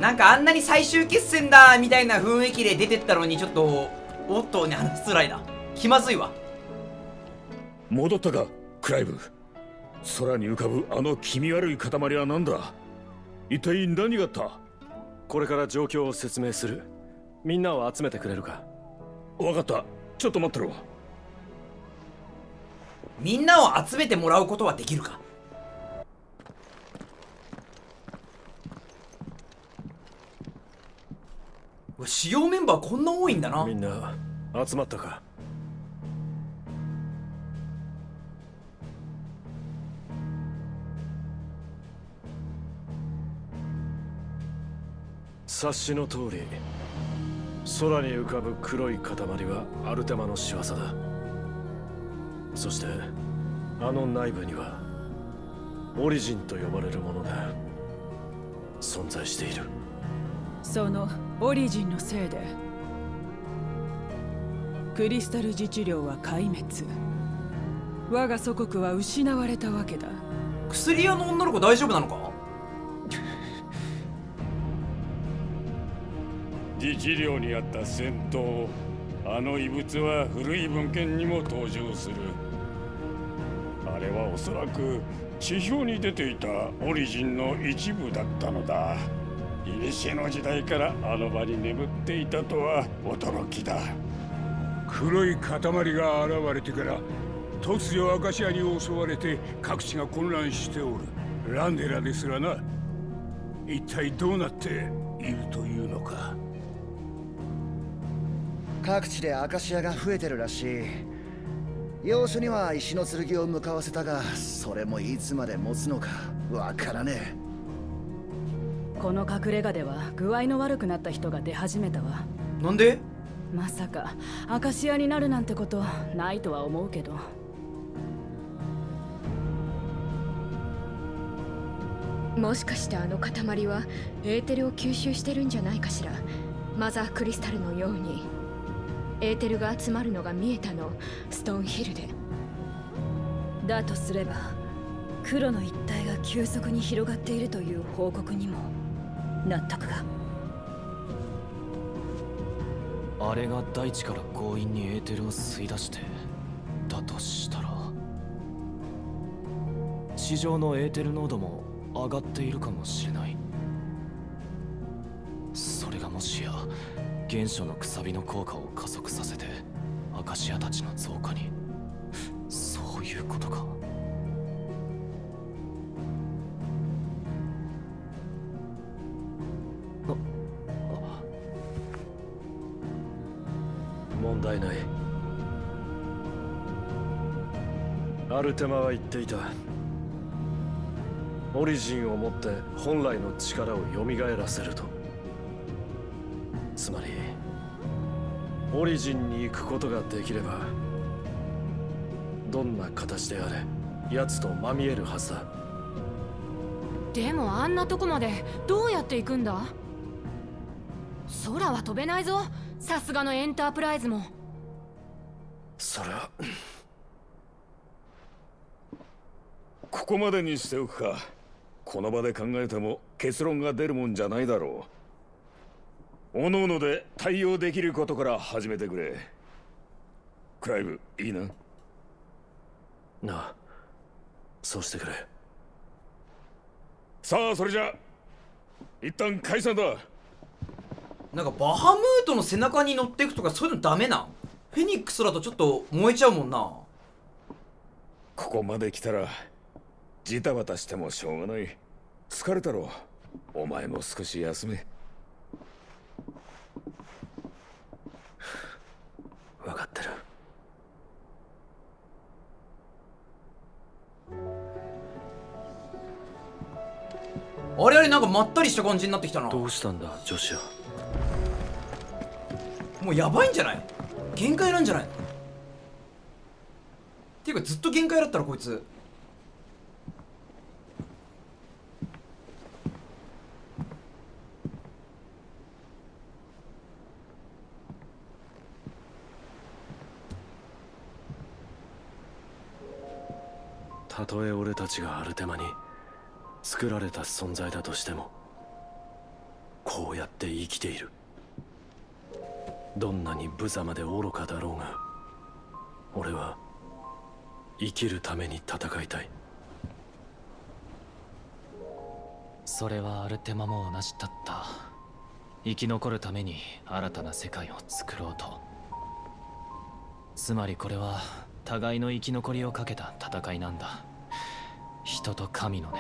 なんかあんなに最終決戦だみたいな雰囲気で出てったのにちょっとおっとね、話しづらいな。気まずいわ。 戻ったかクライブ。空に浮かぶあの気味悪い塊は何だ。一体何があった。 これから状況を説明する。みんなを集めてくれるか。 分かった、ちょっと待ってろ。 みんなを集めてもらうことはできるか。主要メンバーこんな多いんだな。 みんな集まったか。察しの通り、空に浮かぶ黒い塊はアルテマの仕業だ。そしてあの内部にはオリジンと呼ばれるものが存在している。 そのオリジンのせいでクリスタル自治領は壊滅、我が祖国は失われたわけだ。 薬屋の女の子大丈夫なのか。 自治領にあった戦闘、あの遺物は古い文献にも登場する。あれはおそらく地表に出ていたオリジンの一部だったのだ。古の時代からあの場に眠っていたとは驚きだ。 黒い塊が現れてから突如アカシアに襲われて各地が混乱しておる。ランデラですらな。一体どうなっているというのか。 各地でアカシアが増えてるらしい。要所には石の剣を向かわせたが、それもいつまで持つのかわからねえ。 この隠れ家では具合の悪くなった人が出始めたわ。 なんで。 まさかアカシアになるなんてことないとは思うけど。 もしかしてあの塊はエーテルを吸収してるんじゃないかしら。マザークリスタルのようにエーテルが集まるのが見えたの、ストーンヒルで。 だとすれば黒の一帯が急速に広がっているという報告にも納得が。 あれが大地から強引にエーテルを吸い出してだとしたら、地上のエーテル濃度も上がっているかもしれない。それがもしや原初のくさびの効果を加速させてアカシアたちの増加に。そういうことか。 問題ない。アルテマは言っていた。オリジンをもって本来の力を蘇らせると。つまりオリジンに行くことができれば、どんな形であれ奴とまみえるはずだ。 でもあんなとこまでどうやって行くんだ。空は飛べないぞ、さすがのエンタープライズも。 それはここまでにしておくか。この場で考えても結論が出るもんじゃないだろう。おのおので対応できることから始めてくれ。クライブ、いいな。 なあ、そうしてくれ。 さあそれじゃ一旦解散だ。 なんかバハムートの背中に乗っていくとかそういうのダメなん。フェニックスだとちょっと燃えちゃうもんな。 ここまで来たらジタバタしてもしょうがない。疲れたろ。お前も少し休め。 分かってる。 あれあれ、なんかまったりした感じになってきたな。 どうしたんだジョシュ。 もうやばいんじゃない。限界なんじゃないの。っていうかずっと限界だったらこいつ。 たとえ俺たちがアルテマに作られた存在だとしても、 こうやって生きている。どんなに無様で愚かだろうが、俺は生きるために戦いたい。 それはアルテマも同じだった。生き残るために新たな世界を作ろうと。つまりこれは互いの生き残りをかけた戦いなんだ。人と神のね。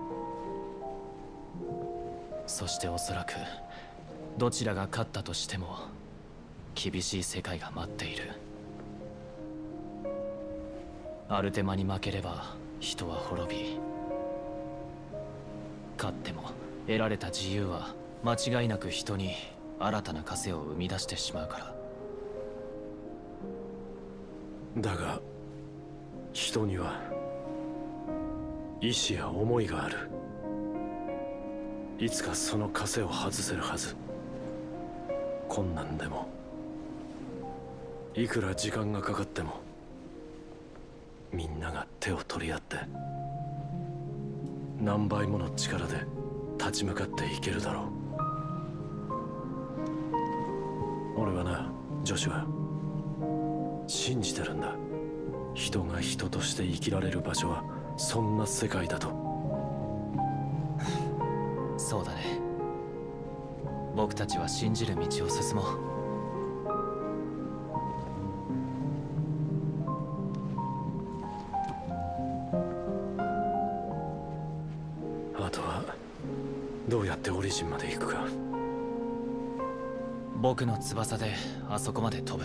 そしておそらくどちらが勝ったとしても厳しい世界が待っている。アルテマに負ければ人は滅び、勝っても得られた自由は間違いなく人に新たな枷を生み出してしまうから。 だが人には意志や思いがある。いつかその枷を外せるはず。困難でもいくら時間がかかってもみんなが手を取り合って何倍もの力で立ち向かっていけるだろう。俺はな、ジョシュア、信じてるんだ。人が人として生きられる場所はそんな世界だと。 そうだね。僕たちは信じる道を進もう。 あとはどうやってオリジンまで行くか。 僕の翼であそこまで飛ぶ。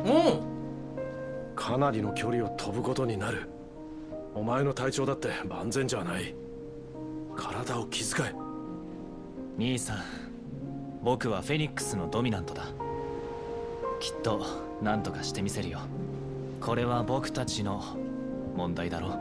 かなりの距離を飛ぶことになる。お前の体調だって万全じゃない。体を気遣え。 兄さん、僕はフェニックスのドミナントだ。きっと何とかしてみせるよ。これは僕たちの問題だろ。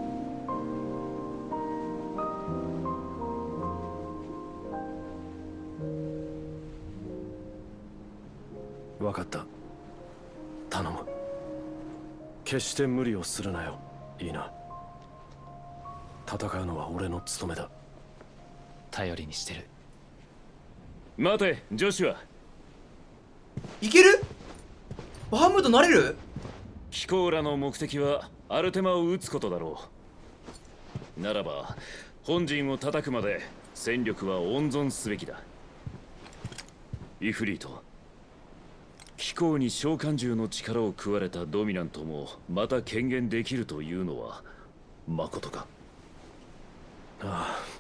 分かった。頼む。決して無理をするなよ。いいな。戦うのは俺の務めだ。 頼りにしてる。 待て、ジョシュア。 いける？バハムートなれる？ キコーラの目的はアルテマを撃つことだろう。ならば本陣を叩くまで戦力は温存すべきだ。イフリート、機構に召喚獣の力を食われたドミナントもまた権限できるというのはまことか？ ああ。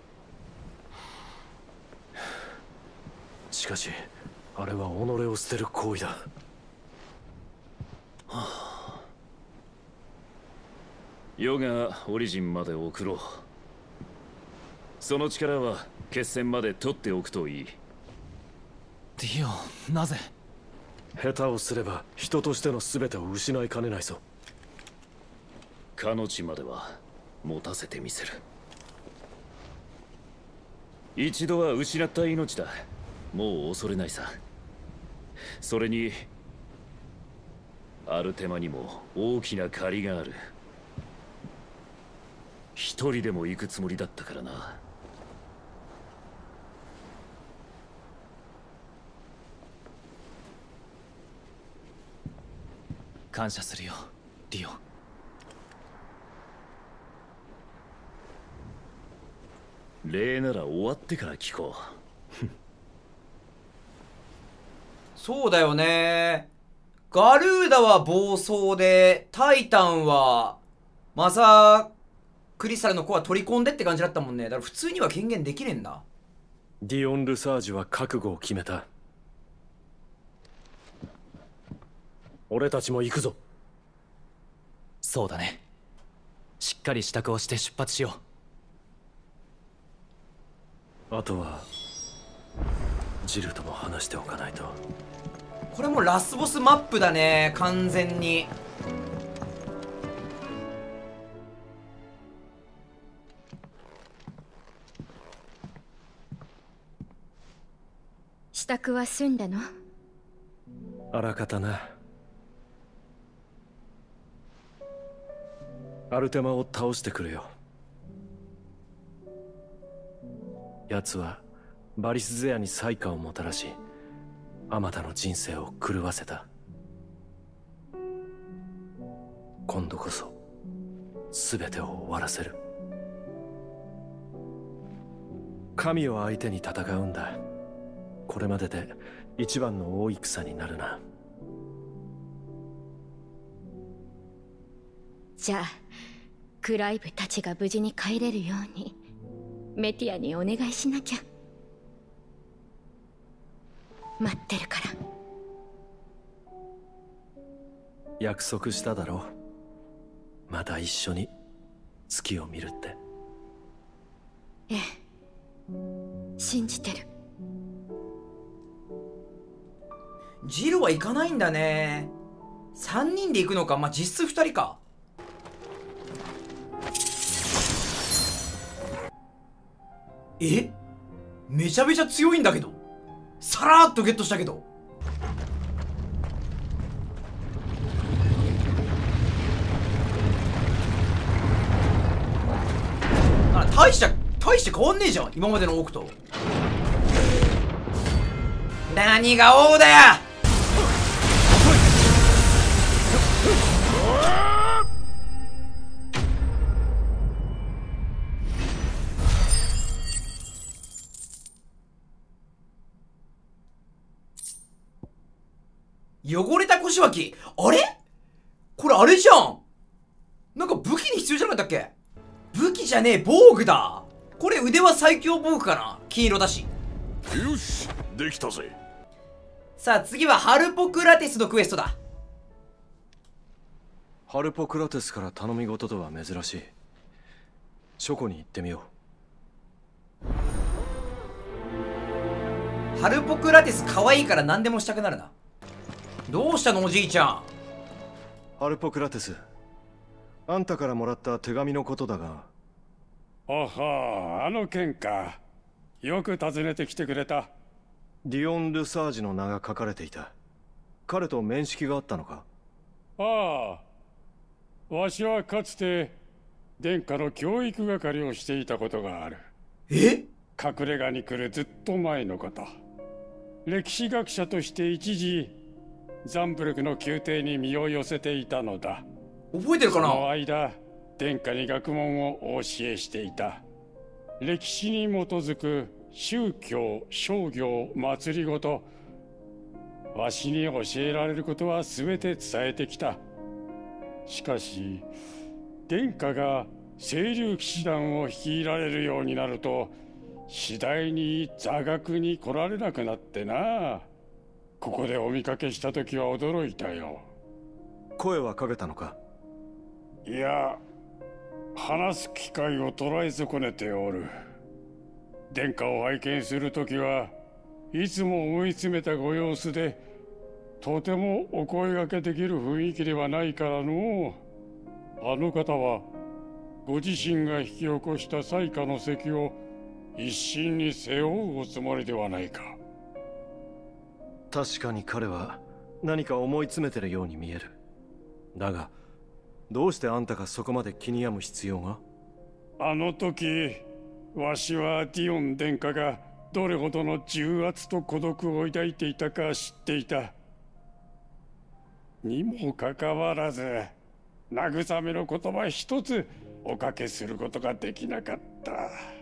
しかしあれは己を捨てる行為だ。 余がオリジンまで送ろう。その力は決戦まで取っておくといい。 ディオ、なぜ？ 下手をすれば人としての全てを失いかねないぞ。 かの地までは持たせてみせる。一度は失った命だ。もう恐れないさ。それにアルテマにも大きな借りがある。一人でも行くつもりだったからな。 感謝するよ、ディオン。 礼なら終わってから聞こう。 そうだよね。ガルーダは暴走で、タイタンはマザークリスタルの子は取り込んでって感じだったもんね。だから普通には権限できねえんだ。 ディオン・ルサージュは覚悟を決めた。俺たちも行くぞ。 そうだね。しっかり支度をして出発しよう。あとはジルとも話しておかないと。 これもラスボスマップだね、完全に。 支度は済んだの？ あらかたな。アルテマを倒してくれよ。奴はバリスゼアに災禍をもたらし、あまたの人生を狂わせた。今度こそ全てを終わらせる。神を相手に戦うんだ。これまでで一番の大戦になるな。 じゃあクライブたちが無事に帰れるようにメティアにお願いしなきゃ。待ってるから。 約束しただろう。また一緒に月を見るって。 ええ、信じてる。 ジルは行かないんだね。3人で行くのか。まあ、実質2人か。え、めちゃめちゃ強いんだけど。さらっとゲットしたけど。大して変わんねえじゃん、今までのオークと。何が王だよ。汚れた腰脇。あれこれあれじゃん。なんか武器に必要じゃなかったっけ。武器じゃねえ、防具だ。これ腕は最強防具かな。金色だし。 よし、できたぜ。 さあ次はハルポクラテスのクエストだ。 ハルポクラテスから頼み事とは珍しい。書庫に行ってみよう。ハルポクラテス可愛いから何でもしたくなるな。どうしたのおじいちゃん。 ハルポクラテス、あんたからもらった手紙のことだが。 おほ、あの件か。よく訪ねてきてくれた。 ディオン・ルサージの名が書かれていた。彼と面識があったのか。 ああ、わしはかつて殿下の教育係をしていたことがある。 え？ 隠れ家に来るずっと前のこと。歴史学者として一時ザンブルクの宮廷に身を寄せていたのだ。 覚えてるかな。 その間殿下に学問をお教えしていた。歴史に基づく宗教、商業、祭りごと、わしに教えられることは全て伝えてきた。しかし殿下が清流騎士団を率いられるようになると、次第に座学に来られなくなってな。ここでお見かけした時は驚いたよ。 声はかけたのか。 いや、話す機会を捉え損ねておる。殿下を拝見するときはいつも思い詰めたご様子で、とてもお声がけできる雰囲気ではないからの。あの方はご自身が引き起こした災禍の責を一身に背負うおつもりではないか。 確かに彼は何か思い詰めてるように見える。だがどうしてあんたがそこまで気に病む必要が。 あの時わしはディオン殿下がどれほどの重圧と孤独を抱いていたか知っていた。にもかかわらず慰めの言葉一つおかけすることができなかった。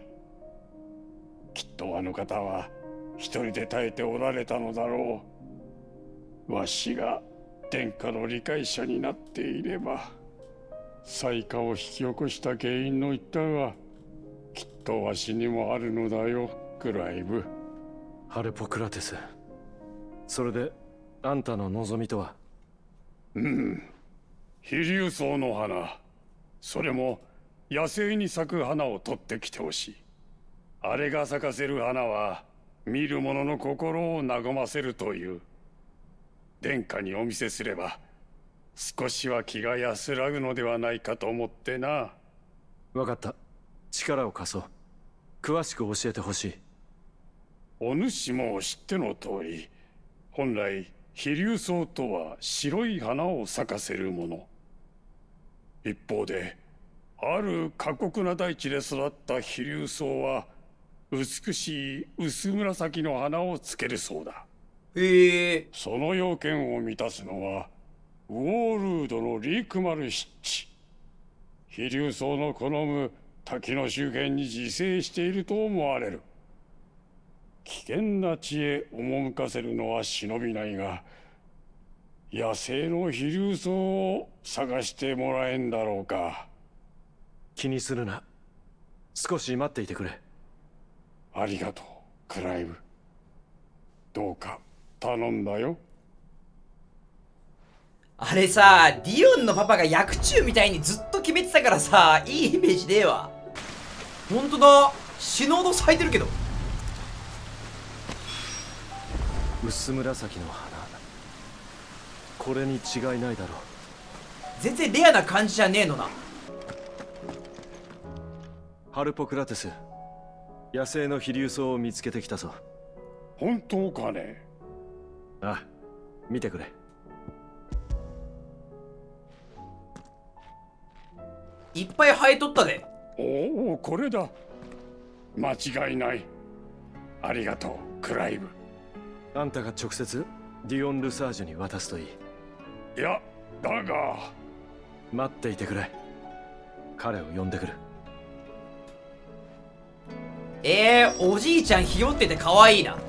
きっとあの方は一人で耐えておられたのだろう。わしが殿下の理解者になっていれば、災禍を引き起こした原因の一端はきっとわしにもあるのだよ、クライブ。 ハルポクラテス、それであんたの望みとは。 飛竜草の花、それも野生に咲く花を取ってきてほしい。あれが咲かせる花は見る者の心を和ませるという。殿下にお見せすれば少しは気が安らぐのではないかと思ってな。 分かった、力を貸そう。詳しく教えてほしい。 お主も知っての通り、本来飛竜草とは白い花を咲かせるもの。一方である過酷な大地で育った飛竜草は美しい薄紫の花をつけるそうだ。 へえ。 その要件を満たすのはウォールードのリークマル湿地。飛竜草の好む滝の周辺に自生していると思われる。危険な地へ赴かせるのは忍びないが、野生の飛竜草を探してもらえんだろうか。 気にするな。少し待っていてくれ。 ありがとう、クライブ。どうか頼んだよ。 あれさ、ディオンのパパが薬中みたいにずっと決めてたからさ、いいイメージねえわ。ほんとだ、死のうど咲いてるけど。 薄紫の花、これに違いないだろう。 全然レアな感じじゃねえのな。 ハルポクラテス、野生の飛竜草を見つけてきたぞ。 本当かね。 ああ、見てくれ。 いっぱい生えとったで。 おお、これだ。間違いない。ありがとう、クライブ。 あんたが直接ディオン・ルサージュに渡すといい。 いや、だが。 待っていてくれ。彼を呼んでくる。 おじいちゃんひよってて可愛いな。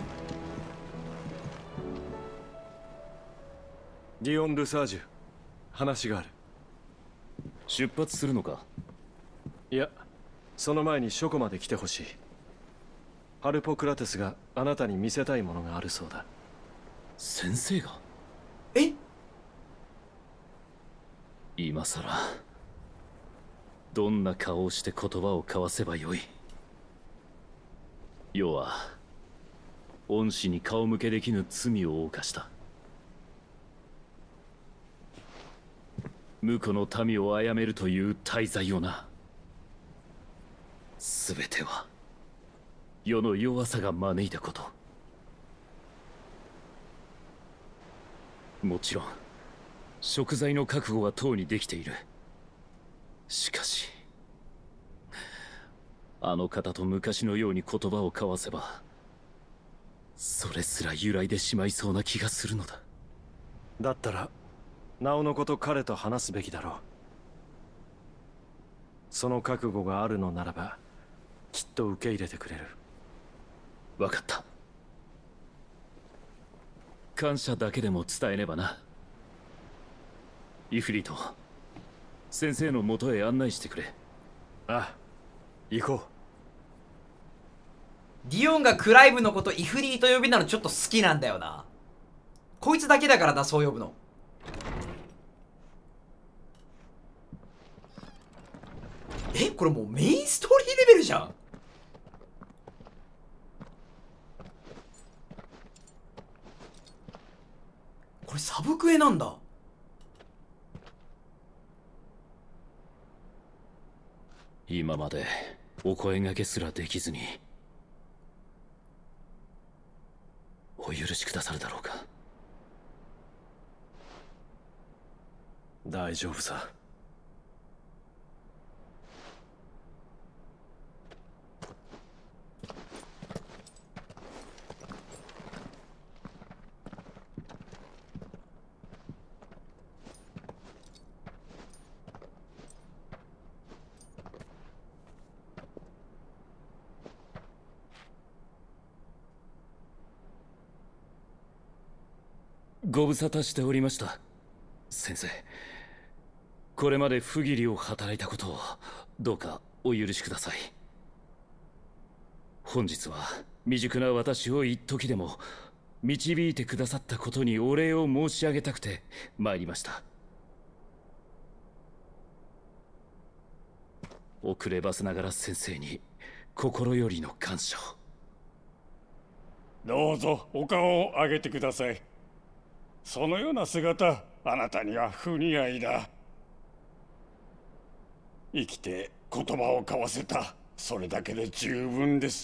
ディオン・ルサージュ、話がある。 出発するのか？ いや、その前に書庫まで来てほしい。ハルポクラテスがあなたに見せたいものがあるそうだ。 先生が？ え？ 今さらどんな顔をして言葉を交わせばよい？世は恩師に顔向けできぬ罪を犯した。婿の民を殺めるという大罪をな。全ては世の弱さが招いたこと。もちろん贖罪の覚悟はとうにできている。しかしあの方と昔のように言葉を交わせば、それすら揺らいでしまいそうな気がするのだ。 だったらなおのこと彼と話すべきだろう。その覚悟があるのならばきっと受け入れてくれる。 分かった。感謝だけでも伝えねばな。イフリート、先生のもとへ案内してくれ。 ああ、行こディオンがクライブのことイフリーと呼びなのちょっと好きなんだよな。こいつだけだからな、そう呼ぶの。これもうメインストーリーレベルじゃん。これサブクエなんだ。 今までお声掛けすらできずにお許しくださるだろうか。 大丈夫さ。 ご無沙汰しておりました、先生。これまで不義理を働いたことをどうかお許しください。本日は未熟な私を一時でも導いてくださったことにお礼を申し上げたくて参りました。遅ればせながら先生に心よりの感謝を。 どうぞお顔を上げてください。そのような姿、あなたには不似合いだ。生きて言葉を交わせた、それだけで十分です。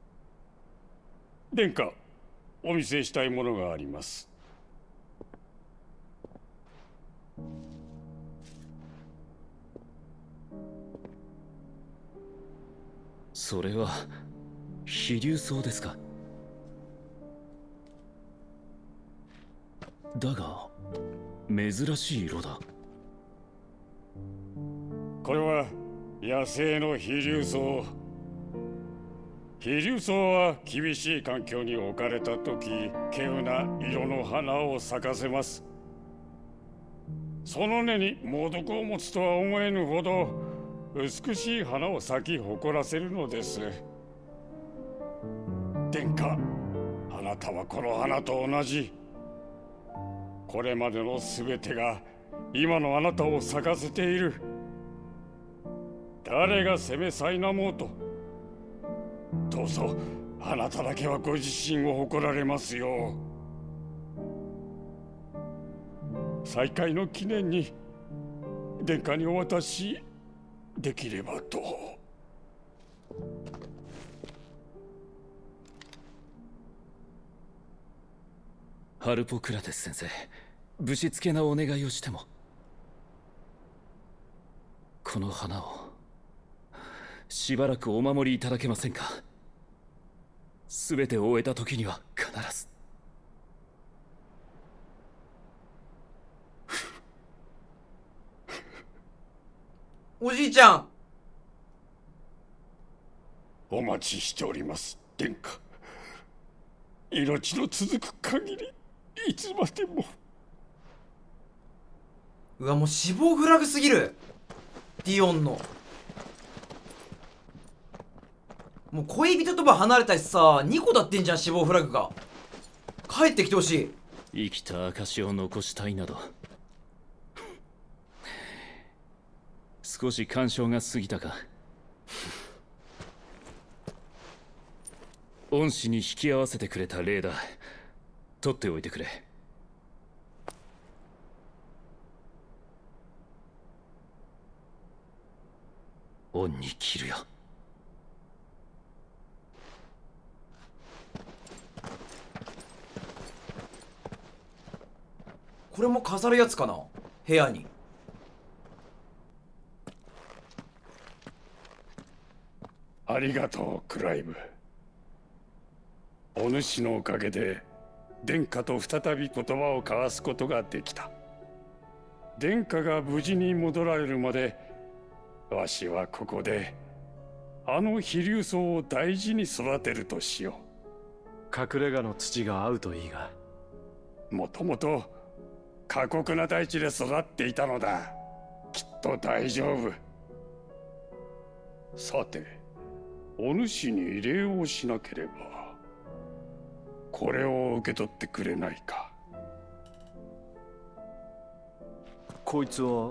殿下、お見せしたいものがあります。 それは飛竜草ですか。だが珍しい色だ。 これは野生の飛竜草。飛竜草は厳しい環境に置かれた時、稀有な色の花を咲かせます。その根に猛毒を持つとは思えぬほど美しい花を咲き誇らせるのです。殿下、あなたはこの花と同じ。これまでの全てが今のあなたを咲かせている。誰が責め苛もうと、どうぞあなただけはご自身を誇られますよう。再会の記念に殿下にお渡しできればと。 ハルポクラテス先生、ぶしつけなお願いをしても。この花をしばらくお守りいただけませんか。全てを終えた時には必ず。 おじいちゃん、 お待ちしております、殿下。命の続く限りいつまでも。 うわ、もう死亡フラグすぎる。ディオンのもう恋人とは離れたしさ、2個だってんじゃん、死亡フラグが。帰ってきてほしい。 生きた証を残したいなど少し干渉が過ぎたか。恩師に引き合わせてくれた礼だ。取っておいてくれ。恩に着るよ。 これも飾るやつかな、部屋に。 ありがとう、クライブ。お主のおかげで殿下と再び言葉を交わすことができた。殿下が無事に戻られるまで、わしはここであの飛竜草を大事に育てるとしよう。隠れ家の土が合うといいが。 もともと過酷な大地で育っていたのだ。きっと大丈夫。さて、お主に礼をしなければ、これを受け取ってくれないか。 こいつは。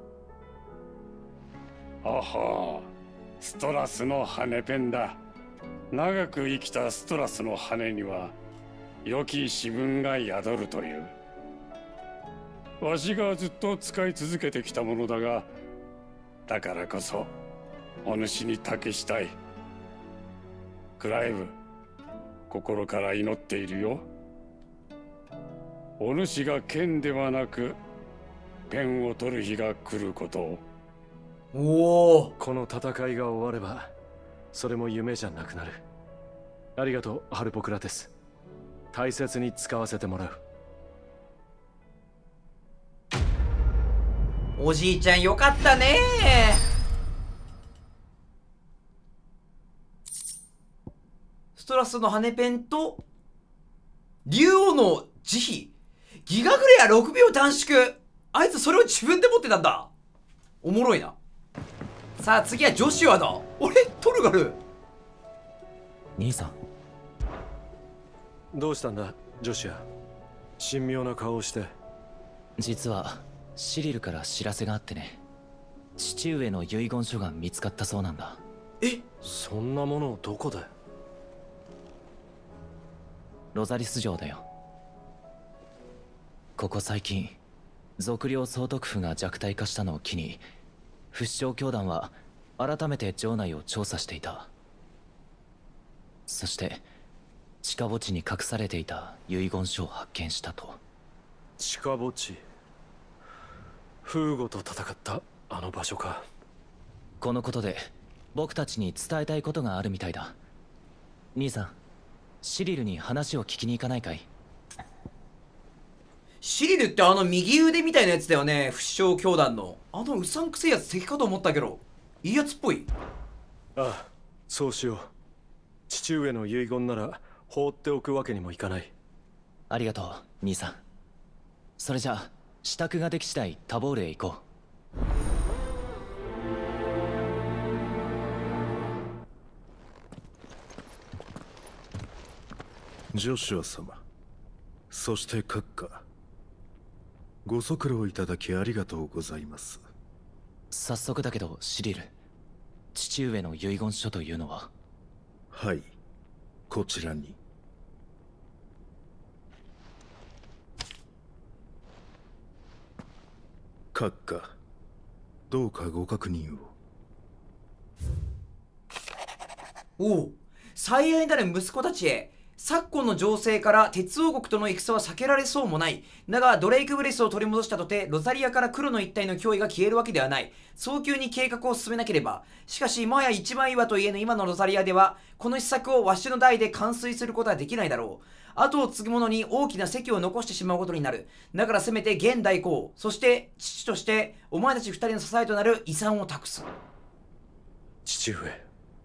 あは、ストラスの羽ペンだ。長く生きたストラスの羽には良き私分が宿るという。わしがずっと使い続けてきたものだが、だからこそお主に託したい。クライブ、心から祈っているよ。お主が剣ではなくペンを取る日が来ることを。 おお、 この戦いが終わればそれも夢じゃなくなる。ありがとう、ハルポクラテス。大切に使わせてもらう。 おじいちゃんよかったね。ストラスの羽ペンと竜王の慈悲、ギガグレア6秒短縮。あいつそれを自分で持ってたんだ。おもろいな。さあ次はジョシュアだ。俺トルガル。 兄さん、 どうしたんだジョシュア。神妙な顔をして。 実はシリルから知らせがあってね。父上の遺言書が見つかったそうなんだ。 え、 そんなものをどこで。 ロザリス城だよ。ここ最近賊領総督府が弱体化したのを機に、不死鳥教団は改めて城内を調査していた。そして地下墓地に隠されていた遺言書を発見したと。 地下墓地。フーゴと戦ったあの場所か。 このことで僕たちに伝えたいことがあるみたいだ。 兄さん、シリルに話を聞きに行かないかい？ シリルってあの右腕みたいなやつだよね。不死鳥教団のあのうさんくせえやつ敵かと思ったけど、いいやつっぽい。 ああ、そうしよう。父上の遺言なら放っておくわけにもいかない。 ありがとう、兄さん。それじゃあ支度ができ次第タボールへ行こう。ジョシュア様、そして閣下、ご足労いただきありがとうございます。 早速だけどシリル、父上の遺言書というのは？ はい、こちらに。閣下、どうかご確認を。 おお、最愛なる息子たちへ。昨今の情勢から鉄王国との戦は避けられそうもない。だがドレイクブレスを取り戻したとてロザリアから黒の一帯の脅威が消えるわけではない。早急に計画を進めなければ。しかしもはや一枚岩といえぬ今のロザリアではこの施策をわしの代で完遂することはできないだろう。後を継ぐ者に大きな席を残してしまうことになる。だからせめて現代公、そして父としてお前たち二人の支えとなる遺産を託す。 父上、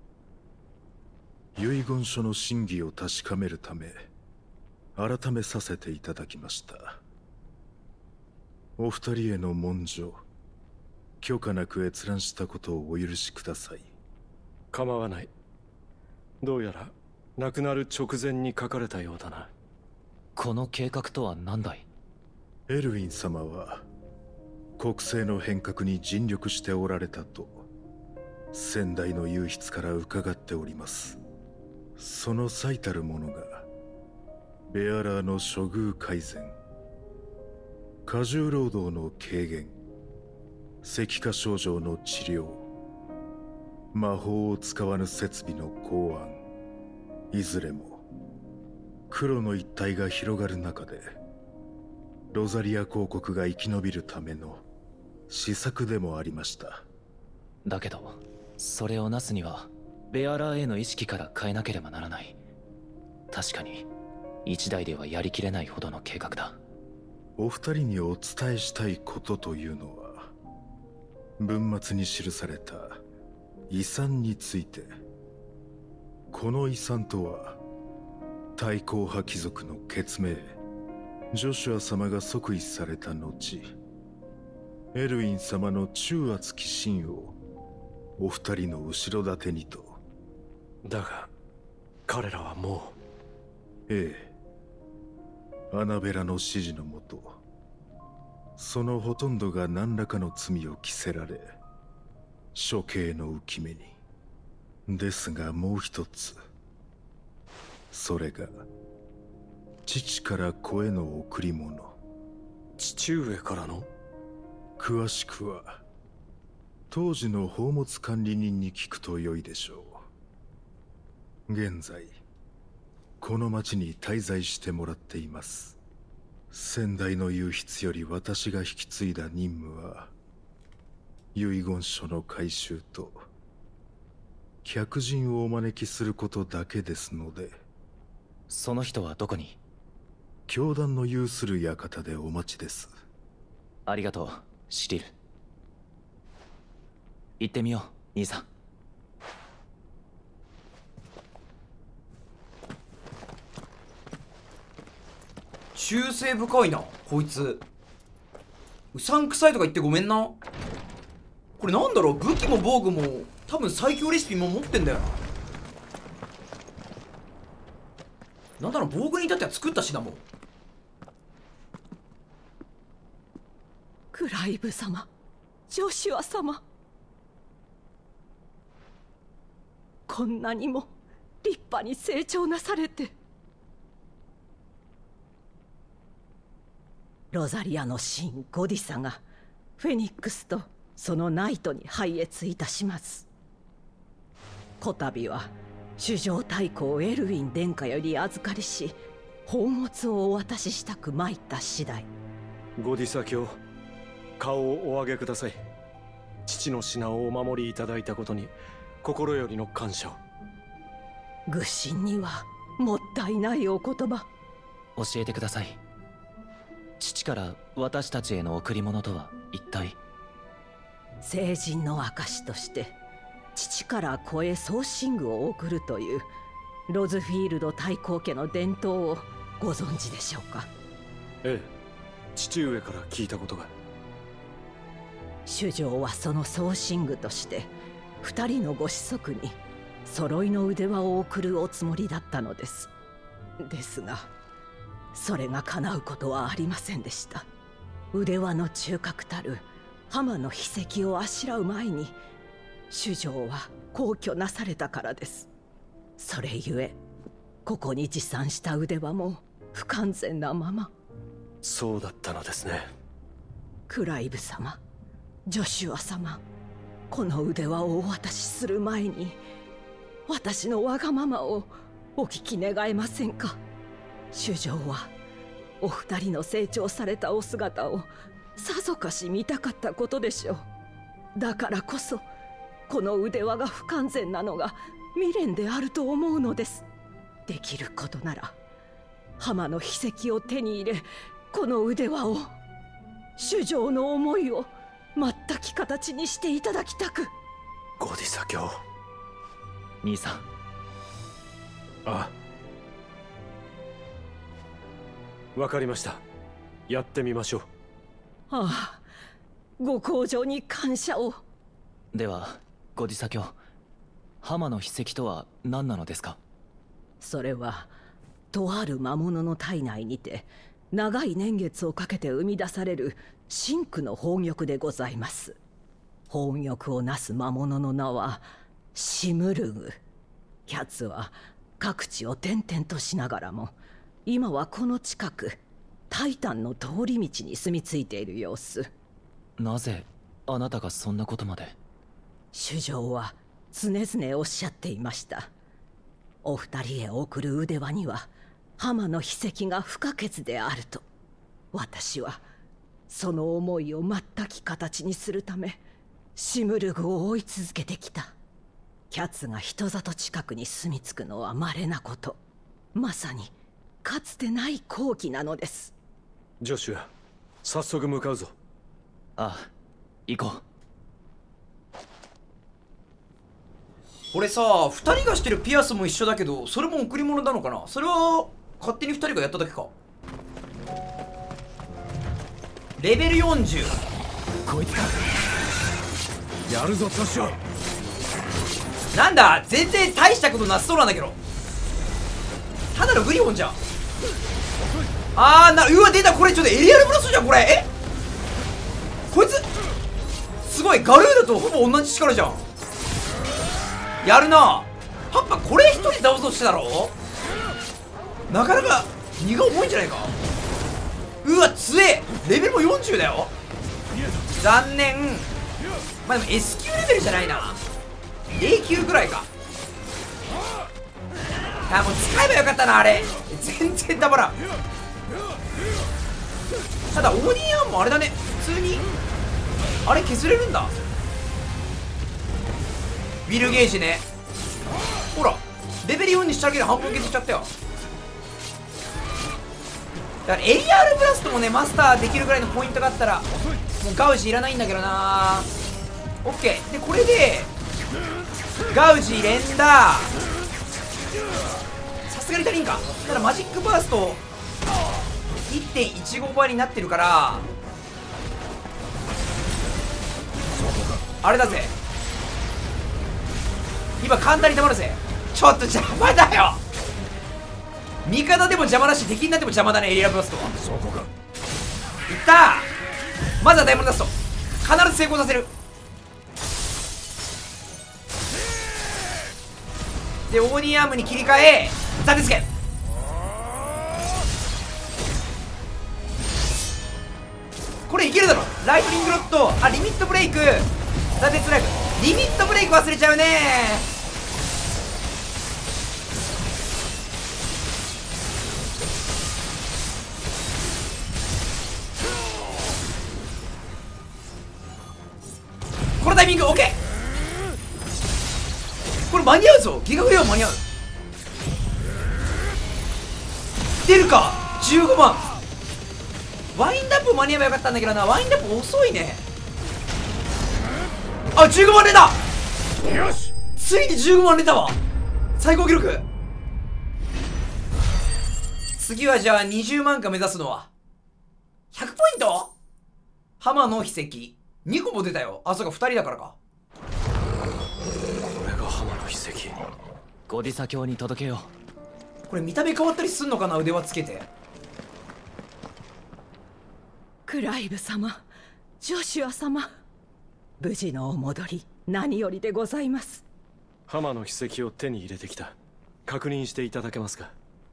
遺言書の真偽を確かめるため改めさせていただきました。お二人への文書、許可なく閲覧したことをお許しください。 構わない。どうやら亡くなる直前に書かれたようだな。 この計画とは何だい？ エルウィン様は国政の変革に尽力しておられたと先代の幽筆から伺っております。その最たるものがベアラーの処遇改善、過重労働の軽減、石化症状の治療、魔法を使わぬ設備の考案、いずれも黒の一帯が広がる中でロザリア公国が生き延びるための施策でもありました。 だけどそれをなすにはベアラーへの意識から変えなければならない。確かに一代ではやりきれないほどの計画だ。 お二人にお伝えしたいことというのは文末に記された遺産について。この遺産とは対抗派貴族の血命、ジョシュア様が即位された後、エルウィン様の中圧き心をお二人の後ろ盾にと。 だが彼らはもう。ええ、アナベラの指示のもとそのほとんどが何らかの罪を着せられ処刑の浮き目に。ですがもう一つ、それが父から子への贈り物。 父上からの？ 詳しくは当時の宝物管理人に聞くと良いでしょう。現在この町に滞在してもらっています。先代の幽筆より私が引き継いだ任務は遺言書の回収と客人をお招きすることだけですので。 その人はどこに？ 教団の有する館でお待ちです。 ありがとう、シリル。行ってみよう、兄さん。 忠誠深いなこいつ。うさんくさいとか言ってごめんな。これなんだろう、武器も防具も多分最強レシピも持ってんだよな。なんだろう、防具に至っては作ったしなもん。 クライブ様、ジョシュア様、こんなにも立派に成長なされて。ロザリアの神ゴディサがフェニックスとそのナイトに拝謁いたします。こたびは主上太后エルウィン殿下より預かりし宝物をお渡ししたく参った次第。 ゴディサ卿、顔をお上げください。父の品をお守りいただいたことに心よりの感謝を。 愚臣にはもったいないお言葉。 教えてください。父から私たちへの贈り物とは一体？ 成人の証として父から子へ送信具を贈るというロズフィールド太閤家の伝統をご存知でしょうか？ ええ、父上から聞いたことが。 主上はその送信具として2人のご子息に揃いの腕輪を贈るおつもりだったのです。ですがそれが叶うことはありませんでした。腕輪の中核たる浜の秘跡をあしらう前に主上は皇居なされたからです。それゆえここに持参した腕輪も不完全なまま。 そうだったのですね。 クライブ様、ジョシュア様、この腕輪をお渡しする前に私のわがままをお聞き願えませんか？主上はお二人の成長されたお姿をさぞかし見たかったことでしょう。だからこそこの腕輪が不完全なのが未練であると思うのです。できることなら浜の秘跡を手に入れ、この腕輪を主上の思いを全き形にしていただきたく。 ゴディサ教。 兄さん。 ああ、わかりました。やってみましょう。 ああ、ご厚情に感謝を。 ではゴディサ教、浜の秘跡とは何なのですか？ それはとある魔物の体内にて長い年月をかけて生み出される真紅の宝玉でございます。宝玉をなす魔物の名はシムルグ。キャツは各地を転々としながらも今はこの近くタイタンの通り道に住み着いている様子。 なぜあなたがそんなことまで？ 主上は常々おっしゃっていました。お二人へ贈る腕輪には浜の秘跡が不可欠であると。私はその思いを全き形にするためシムルグを追い続けてきた。キャツが人里近くに住み着くのは稀なこと。まさにかつてない好機なのです。 ジョシュア、早速向かうぞ。 ああ、行こう。 俺さ、2人がしてるピアスも一緒だけど、それも贈り物なのかな？それは勝手に2人がやっただけか。レベル40。 こいつか。やるぞジョシュア。 なんだ、全然大したことなさそうなんだけど。ただのグリフォンじゃん。うわ出た。これちょっとエリアルブラストじゃんこれ。え、こいつすごい。ガルーダとほぼ同じ力じゃん。やるな。パッパこれ一人倒そうとしてたろ。なかなか荷が重いんじゃないか。うわ強え。レベルも40だよ。残念。まあでも S 級レベルじゃないな。A 級ぐらいか。もう使えばよかったなあれ。全然たまらん。ただオーディアンもあれだね。普通にあれ削れるんだ。ウィルゲージね。ほらレベル4にしただけで半分削っちゃったよ。だからエリアルブラストもねマスターできるぐらいのポイントがあったらもうガウジいらないんだけどな。オッケーでこれでガウジ連打さすがに足りんか。ただマジックバースト 1.15 倍になってるからあれだぜ。今簡単にたまるぜ。ちょっと邪魔だよ。味方でも邪魔だし敵になっても邪魔だね。エリアブラストはそこか。いったー。まずはダイヤモンドダスト必ず成功させる。でオーニアームに切り替え立てつけ。これいけるだろ。ライトニングロッドリミットブレイク立てつらくリミットブレイク忘れちゃうね。このタイミング OK。 これ間に合うぞ。ギガフレア間に合う。 出るか。15万。ワインダップ間に合えばよかったんだけどな。ワインダップ遅いね。あ、15万出た。 よし、 ついに15万出たわ。最高記録。次はじゃあ20万か目指すのは100ポイント。浜の秘跡2個も出たよ。あ、そうか、2人だからか。 これが浜の秘跡。 ゴディサ教に届けよう。これ見た目変わったりすんのかな、腕輪つけて。 クライブ様、ジョシュア様、無事のお戻り何よりでございます。 浜の秘跡を手に入れてきた。確認していただけますか。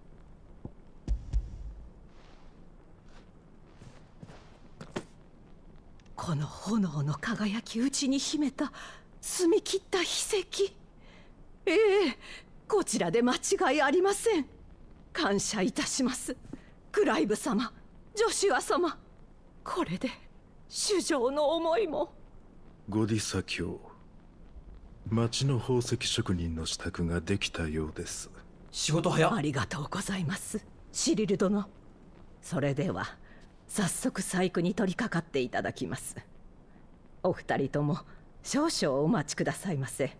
この炎の輝き、内に秘めた澄み切った秘跡。ええ、こちらで間違いありません。感謝いたします、クライブ様、ジョシュア様。これで主上の思いも。 ゴディサ教、町の宝石職人の支度ができたようです。 仕事早っ。 ありがとうございます、シリル殿。それでは早速細工に取り掛かっていただきます。お二人とも少々お待ちくださいませ。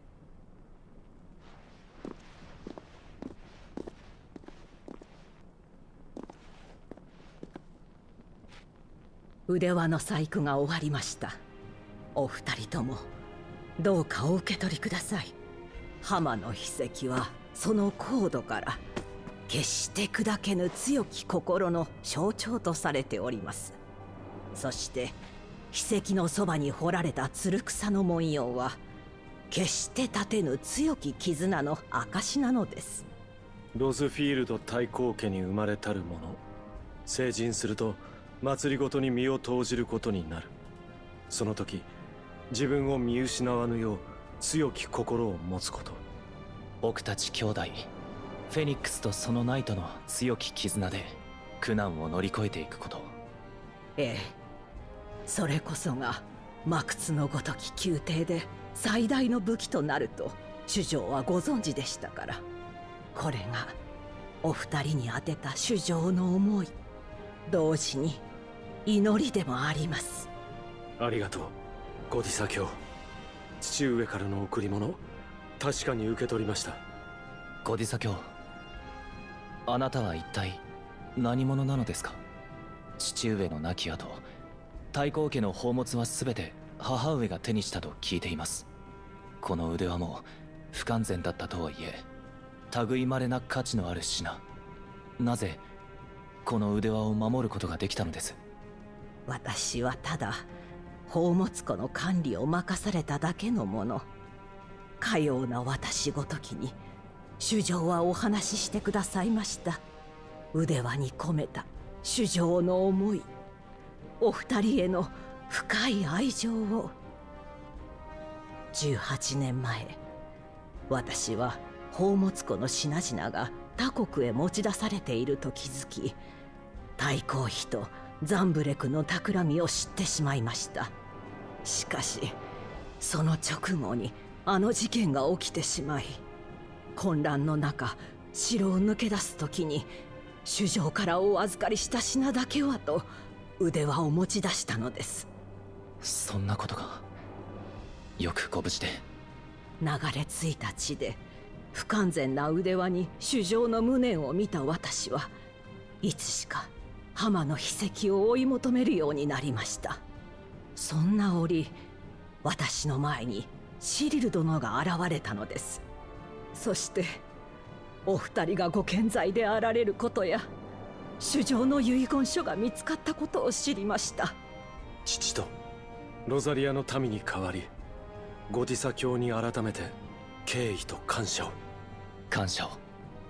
腕輪の細工が終わりました。お二人ともどうかお受け取りください。浜の秘跡はその高度から決して砕けぬ強き心の象徴とされております。そして秘跡のそばに彫られたつる草の文様は決して立てぬ強き絆の証なのです。 ロズフィールド太閤家に生まれたる者、成人すると祭りごとに身を投じることになる。その時自分を見失わぬよう強き心を持つこと。 僕たち兄弟フェニックスとそのナイトの強き絆で苦難を乗り越えていくこと。 ええ、それこそが魔窟のごとき宮廷で最大の武器となると主上はご存知でしたから。これがお二人に宛てた主上の思い、同時に祈りでもあります。 ありがとうゴディサ教。父上からの贈り物、確かに受け取りました。 ゴディサ教、あなたは一体何者なのですか。父上の亡き後、太閤家の宝物は全て母上が手にしたと聞いています。この腕輪も不完全だったとはいえ類まれな価値のある品。なぜこの腕輪を守ることができたのです。 私はただ宝物庫の管理を任されただけのもの。かような私ごときに主上はお話ししてくださいました。腕輪に込めた主上の思い、お二人への深い愛情を。18年前、私は宝物庫の品々が他国へ持ち出されていると気づき、太閤妃とザンブレクの企みを知ってしまいました。しかしその直後にあの事件が起きてしまい、混乱の中城を抜け出す時に主上からお預かりした品だけはと腕輪を持ち出したのです。 そんなことが。よくご無事で。 流れ着いた地で不完全な腕輪に主上の無念を見た私は、いつしか浜の秘跡を追い求めるようになりました。そんな折、私の前にシリル殿が現れたのです。そしてお二人がご健在であられることや、主上の遺言書が見つかったことを知りました。 父とロザリアの民に代わり、ゴディサ教に改めて敬意と感謝を。 感謝を。 は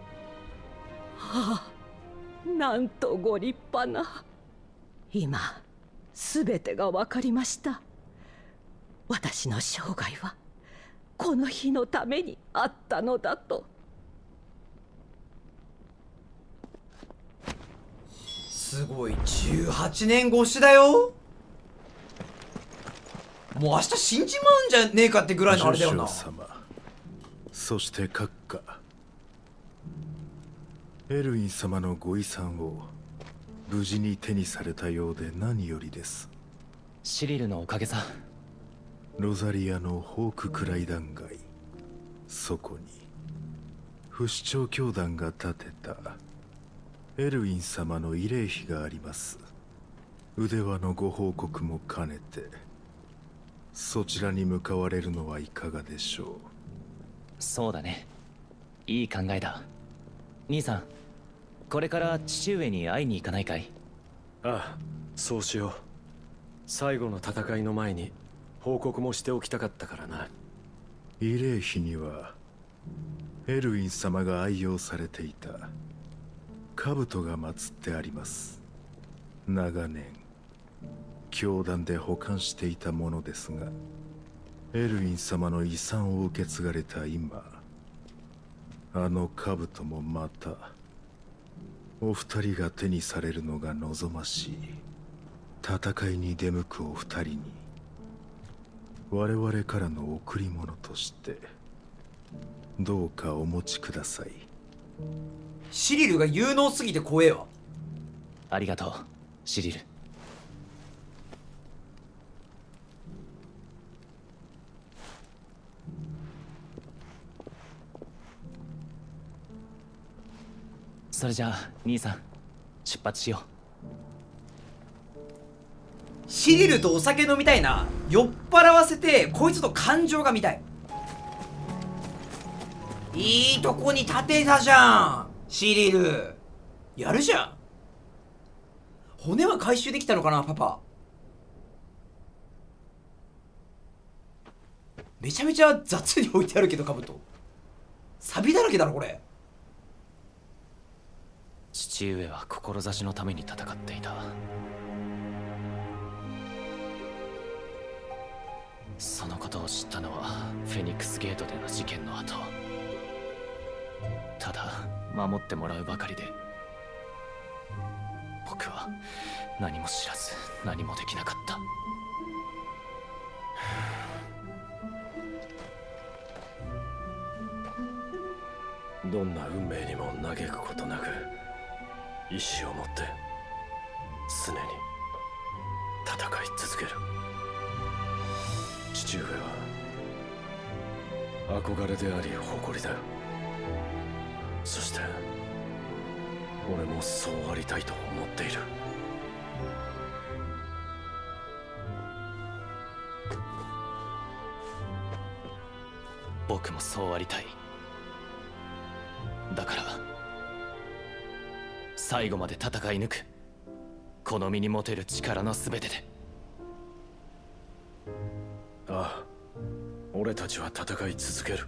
あ、なんとご立派な。今全てが分かりました。私の生涯はこの日のためにあったのだと。 すごい、18年越しだよ。もう明日死んじまうんじゃねえかってぐらいのあれだよな。 様、そして閣下、 エルウィン様のご遺産を無事に手にされたようで何よりです。 シリルのおかげさ。 ロザリアのホーククライ断崖、そこに不死鳥教団が建てたエルウィン様の慰霊碑があります。腕輪のご報告も兼ねてそちらに向かわれるのはいかがでしょう。 そうだね、いい考えだ。兄さん、これから父上に会いに行かないかい？ ああ、そうしよう。最後の戦いの前に報告もしておきたかったからな。 慰霊碑にはエルウィン様が愛用されていた兜が祀ってあります。長年教団で保管していたものですが、エルウィン様の遺産を受け継がれた今、あの兜もまたお二人が手にされるのが望ましい。戦いに出向くお二人に我々からの贈り物としてどうかお持ちください。 シリルが有能すぎて怖えわ。 ありがとう、シリル。それじゃあ兄さん、出発しよう。 シリルとお酒飲みたいな。酔っ払わせてこいつと感情が見たい。いいとこに立てたじゃんシリル。やるじゃん。骨は回収できたのかなパパ。めちゃめちゃ雑に置いてあるけど、兜サビだらけだろこれ。 父上は志のために戦っていた。そのことを知ったのはフェニックスゲートでの事件の後。ただ守ってもらうばかりで僕は何も知らず何もできなかった。 どんな運命にも嘆くことなく意志を持って常に戦い続ける。父上は憧れであり誇りだ。そして俺もそうありたいと思っている。 僕もそうありたい。だから最後まで戦い抜く。この身に持てる力の全てで。 ああ、俺たちは戦い続ける。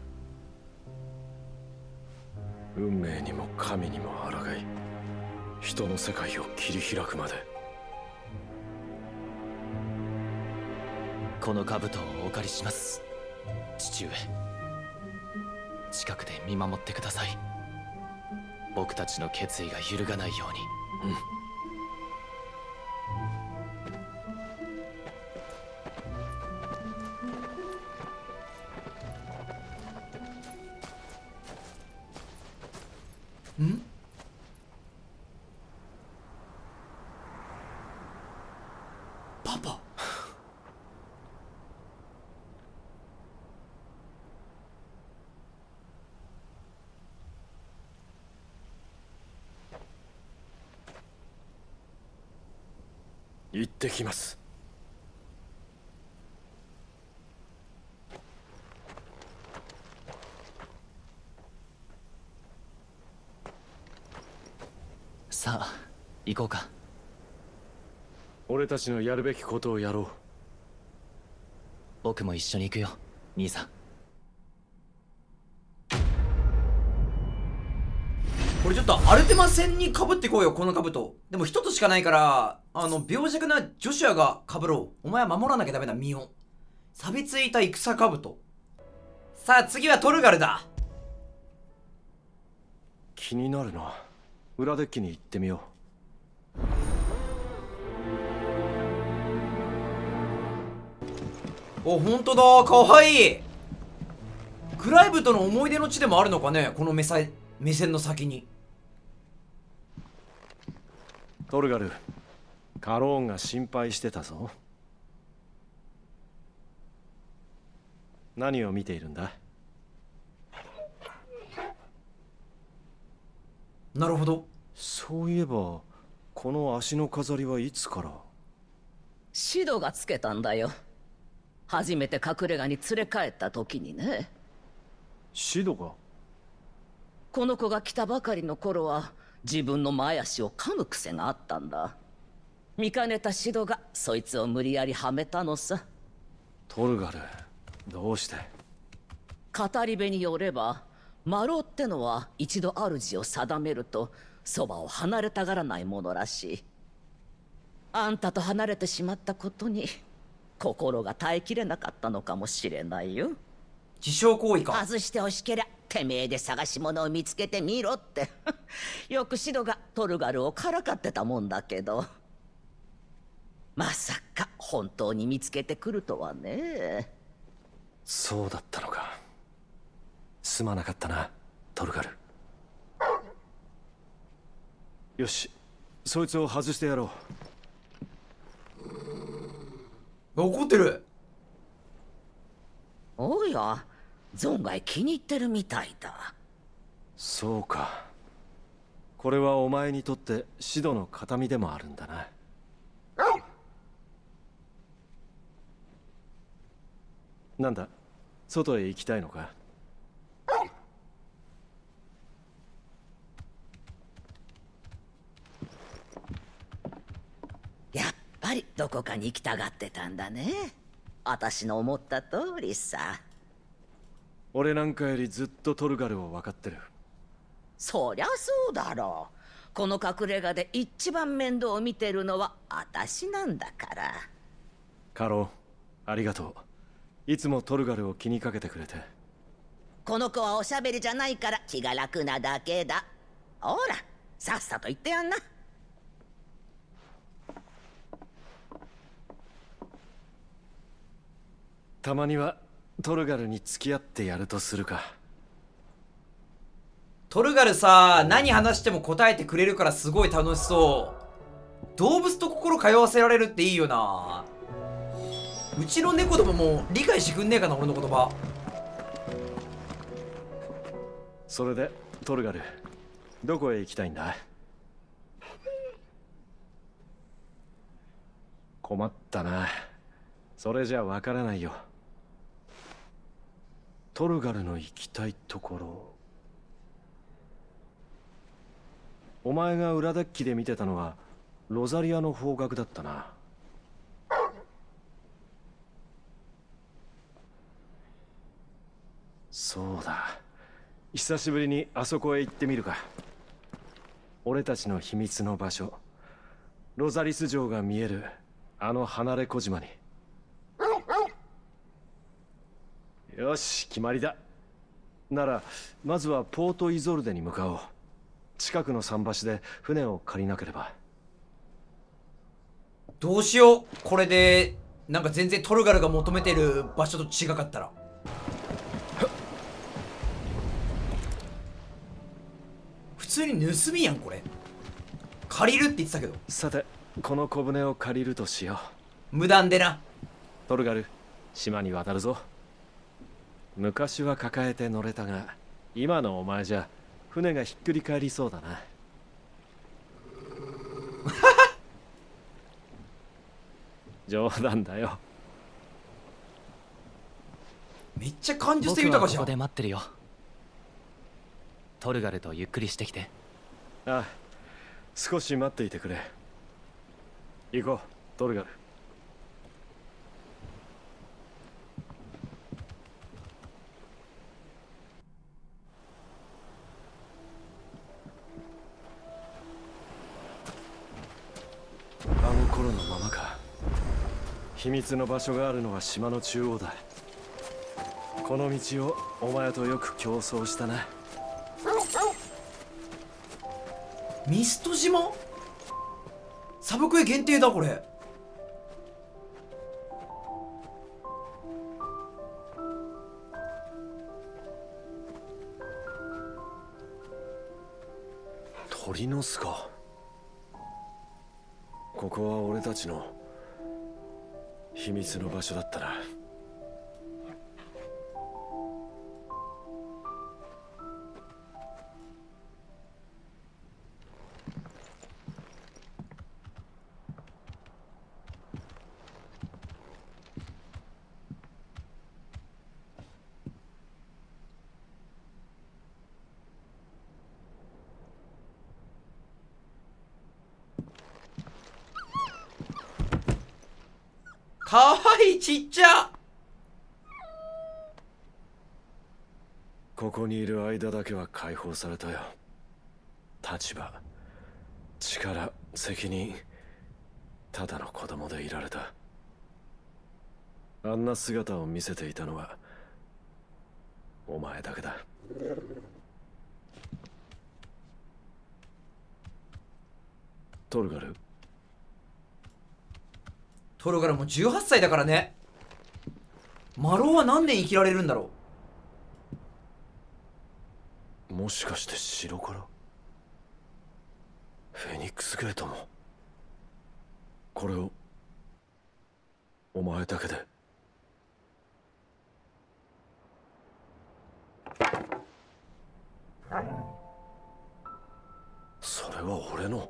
運命にも神にも抗い、人の世界を切り開くまで。 この兜をお借りします、父上。近くで見守ってください。僕たちの決意が揺るがないように。 ん？パパ。 行ってきます。 さあ行こうか。 俺たちのやるべきことをやろう。 僕も一緒に行くよ、兄さん。 これちょっとアルテマ戦に被ってこうよ、この兜。でも一つしかないから、病弱なジョシュアが被ろう。お前は守らなきゃダメだ、身を。錆びついた戦兜。さあ次はトルガルだ。 気になるな。裏デッキに行ってみよう。お、ほんとだ、かわいい。クライブとの思い出の地でもあるのかね、この目線の先に。 トルガル、カローンが心配してたぞ。何を見ているんだ？ なるほど。 そういえばこの足の飾りはいつから？ シドがつけたんだよ。初めて隠れ家に連れ帰った時にね。 シドが？ この子が来たばかりの頃は自分の前足を噛む癖があったんだ。見かねたシドがそいつを無理やりはめたのさ。 トルガル、どうして？ 語り部によれば、マロってのは一度主を定めるとそばを離れたがらないものらしい。あんたと離れてしまったことに心が耐えきれなかったのかもしれないよ。 自傷行為か。 外してほしけりゃてめえで探し物を見つけてみろってよくシドがトルガルをからかってたもんだけど、まさか本当に見つけてくるとはね。 そうだったのか。すまなかったな、トルガル。よし、そいつを外してやろう。怒ってる。 おや、存外気に入ってるみたいだ。 そうか。これはお前にとってシドの形見でもあるんだな。なんだ、外へ行きたいのか？ やっぱりどこかに行きたがってたんだね。私の思った通りさ。 俺なんかよりずっとトルガルを分かってる。 そりゃそうだろう。この隠れ家で一番面倒を見てるのは私なんだから。 カロン、ありがとう。いつもトルガルを気にかけてくれて。 この子はおしゃべりじゃないから気が楽なだけだ。ほら、さっさと言ってやんな。 たまにはトルガルに付き合ってやるとするか。 トルガルさ、何話しても答えてくれるからすごい楽しそう。動物と心通わせられるっていいよな。うちの猫でももう理解してくんねえかな、俺の言葉。 それでトルガル、どこへ行きたいんだ？困ったな。それじゃわからないよ。トルガルの行きたいところ。お前が裏デッキで見てたのはロザリアの方角だったな。そうだ、久しぶりにあそこへ行ってみるか。俺たちの秘密の場所、ロザリス城が見えるあの離れ小島に。よし、決まりだ。ならまずはポートイゾルデに向かおう。近くの桟橋で船を借りなければ。 どうしよう、これでなんか全然トルガルが求めてる場所と違かったら。普通に盗みやんこれ。借りるって言ってたけど。 さて、この小舟を借りるとしよう。無断でな。 トルガル、島に渡るぞ。昔は抱えて乗れたが、今のお前じゃ船がひっくり返りそうだな。冗談だよ。 めっちゃ感受性豊かじゃん。 僕はここで待ってるよ。トルガルとゆっくりしてきて。 ああ、少し待っていてくれ。行こう、トルガル。あの頃のままか。秘密の場所があるのは島の中央だ。この道をお前とよく競争したな。 ミスト島？サブクエ限定だこれ。 鳥の巣か。 ここは俺たちの秘密の場所だったな。 かわいい、ちっちゃ。 ここにいる間だけは解放されたよ。立場、力、責任、ただの子供でいられた。あんな姿を見せていたのはお前だけだ。トルガル。 トルガルも18歳だからね。マロは何年生きられるんだろう。もしかして城からフェニックスゲートも。これをお前だけで。それは俺の。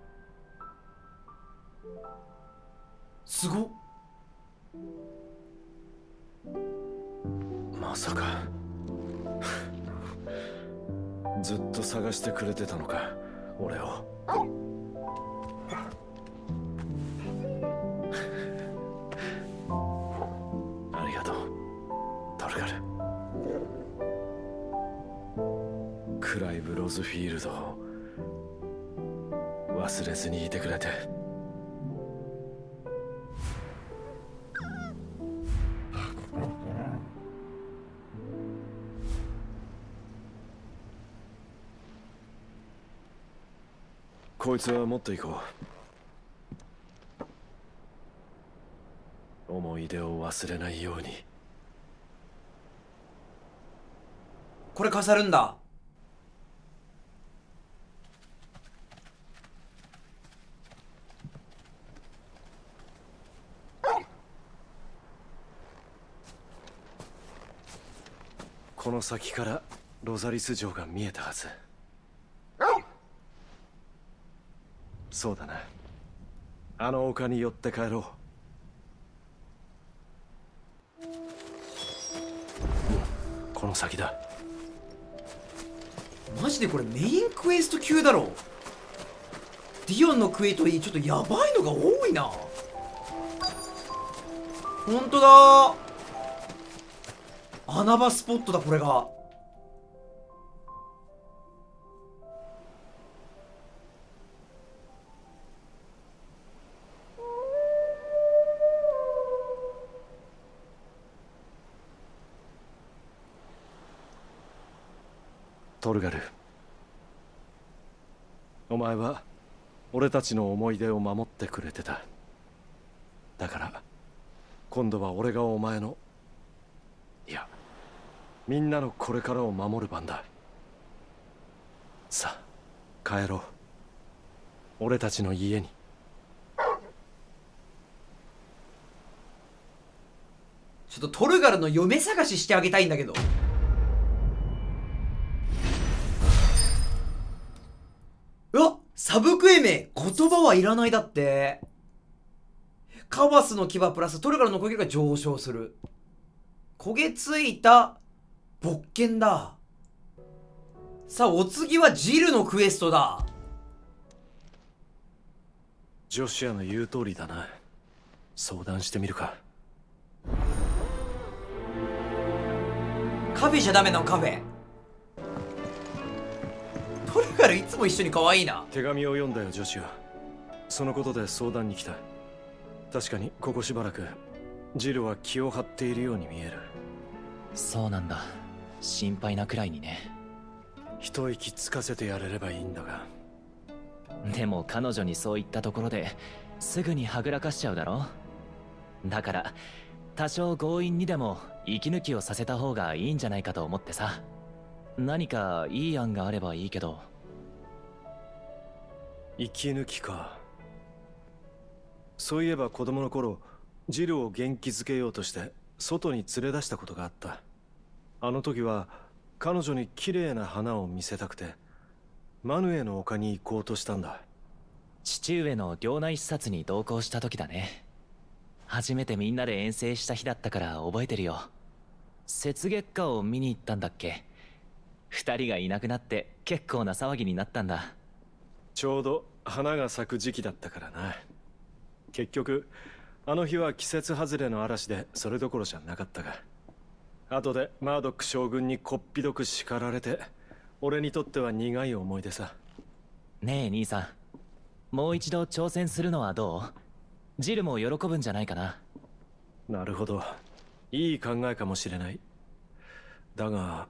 すごっ。 まさかずっと探してくれてたのか、俺を。ありがとう、トルガル。クライブ・ロズフィールドを忘れずにいてくれて。こいつは持っていこう。思い出を忘れないように。 これ飾るんだ。 この先からロザリス城が見えたはず。そうだな。あの丘に寄って帰ろう。この先だ。 マジでこれメインクエスト級だろ。ディオンのクエといい、ちょっとやばいのが多いな。ほんとだ、穴場スポットだこれが。 トルガル、お前は俺たちの思い出を守ってくれてた。だから今度は俺がお前の、いやみんなのこれからを守る番だ。さあ帰ろう、俺たちの家に。 ちょっとトルガルの嫁探ししてあげたいんだけど。うわっ、サブクエ名言葉はいらないだって。カバスの牙プラストルガルの攻撃が上昇する。焦げついた勃剣だ。さあお次はジルのクエストだ。 ジョシュアの言う通りだな。相談してみるか。 カフェじゃダメなの、カフェ。トルガルいつも一緒に可愛いな。 手紙を読んだよジョシュア。そのことで相談に来た。確かにここしばらくジルは気を張っているように見える。 そうなんだ。心配なくらいにね。 一息つかせてやれればいいんだが。 でも彼女にそう言ったところですぐにはぐらかしちゃうだろ。だから多少強引にでも息抜きをさせた方がいいんじゃないかと思ってさ。何かいい案があればいいけど。 息抜きか。 そういえば子供の頃ジルを元気づけようとして外に連れ出したことがあった。あの時は彼女に綺麗な花を見せたくてマヌエの丘に行こうとしたんだ。 父上の領内視察に同行した時だね。初めてみんなで遠征した日だったから覚えてるよ。雪月花を見に行ったんだっけ。二人がいなくなって結構な騒ぎになったんだ。 ちょうど花が咲く時期だったからな。結局あの日は季節外れの嵐でそれどころじゃなかったが、後でマードック将軍にこっぴどく叱られて、俺にとっては苦い思い出さ。 ねえ兄さん、もう一度挑戦するのはどう？ジルも喜ぶんじゃないかな。 なるほど、いい考えかもしれない。だが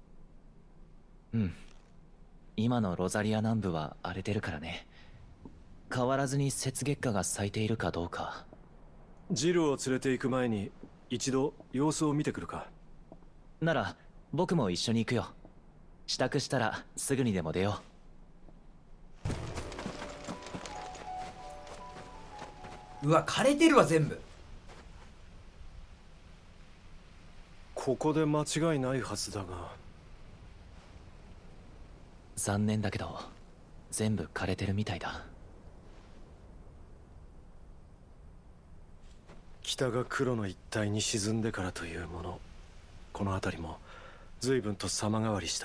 今のロザリア南部は荒れてるからね。変わらずに雪月花が咲いているかどうか。 ジルを連れて行く前に一度様子を見てくるか。 なら僕も一緒に行くよ。支度したらすぐにでも出よう。うわ、枯れてるわ全部。 ここで間違いないはずだが。 残念だけど全部枯れてるみたいだ。 北が黒の一帯に沈んでからというもの、この辺りも随分と様変わりした。